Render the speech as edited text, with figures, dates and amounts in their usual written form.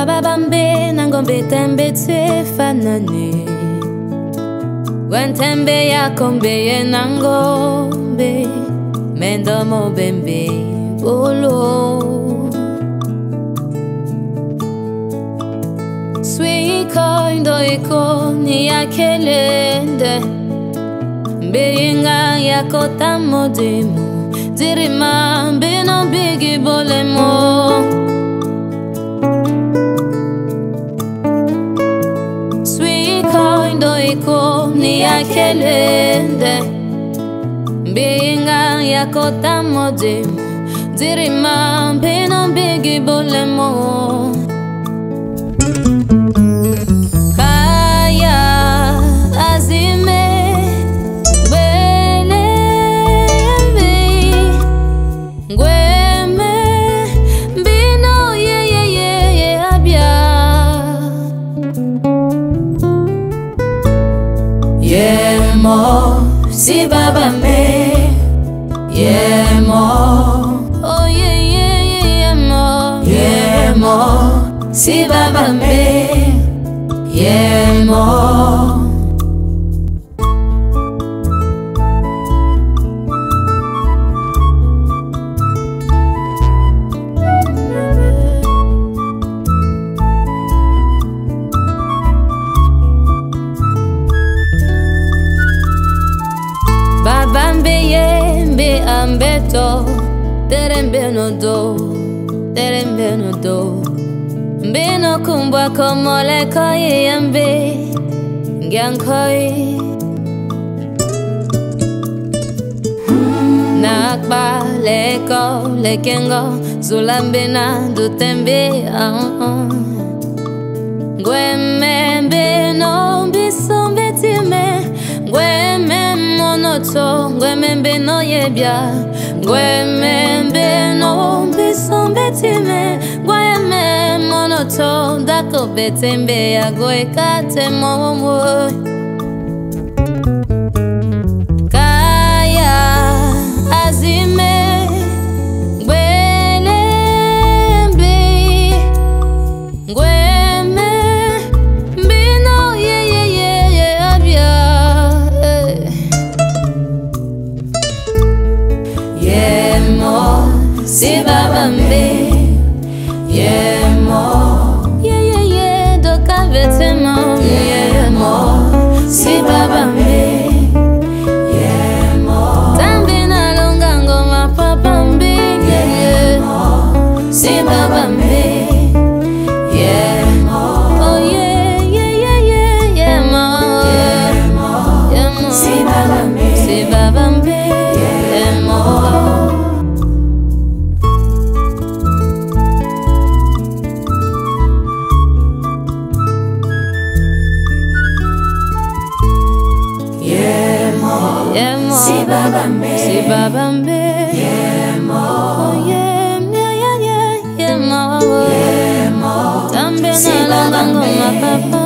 Bababambe nangombe tembe tefanane Wentembe ya kombe ye nangombe Mendo mo bembe bolo Swiko indo iko ni ya kelende Mbeyinga ya kota modemo Dirima mbino bigi bolemo Iko ni ya kelende Mbinga ya kota modemo Dirima mbino bigi bolemo Kaya azime Gwele mbi Gweme mbino ye abia Yemo, si baba me Yemo, oh yemo Yemo, si baba me Yemo Babambe yembe ambeto Terembe no do Mbino kumbwa komole koye yembe Ngyankoi Nakba leko lekengo Zulambina dutembe Ngwembe no bisombe time Ngweme monoto Ngwembe no yebia Ngwembe no bisombe time Ngweme monoto Dako betembe ya gwe kate momo Kaya azime Si babambe Yemo Doka vetemo Yemo Si babambe Yemo Tambi na longango mapapambe Yemo Si babambe Yemo Oh Yemo Si babambe Yemo Yemo, si babambe, Yemo, oh yemo, tambe na longango mapapa.